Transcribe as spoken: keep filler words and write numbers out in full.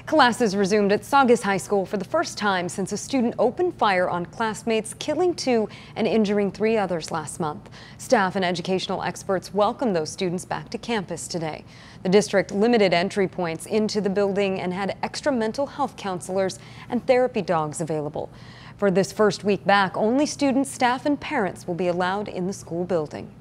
Classes resumed at Saugus High School for the first time since a student opened fire on classmates, killing two and injuring three others last month. Staff and educational experts welcomed those students back to campus today. The district limited entry points into the building and had extra mental health counselors and therapy dogs available. For this first week back, only students, staff, and parents will be allowed in the school building.